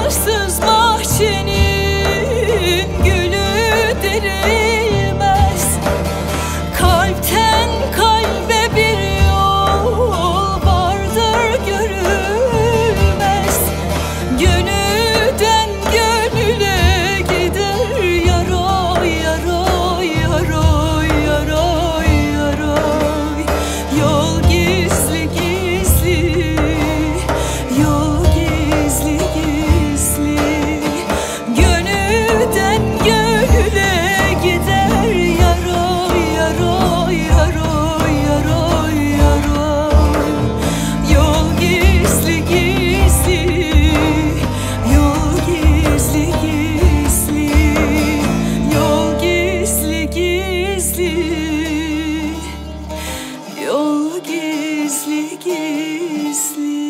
Yolsuz bahçenin gülü derilmez. Kalpten kalbe bir yol vardır görülmez. Gönülden gönüle gider yaroy yaroy yaroy yaroy yaroy. Yol gizli gizli, yol gizli gizli. Gönülden gönüle gider yaroy yaroy yaroy yaroy yaroy. Yol gizli gizli, yol gizli gizli, yol gizli gizli, yol gizli gizli.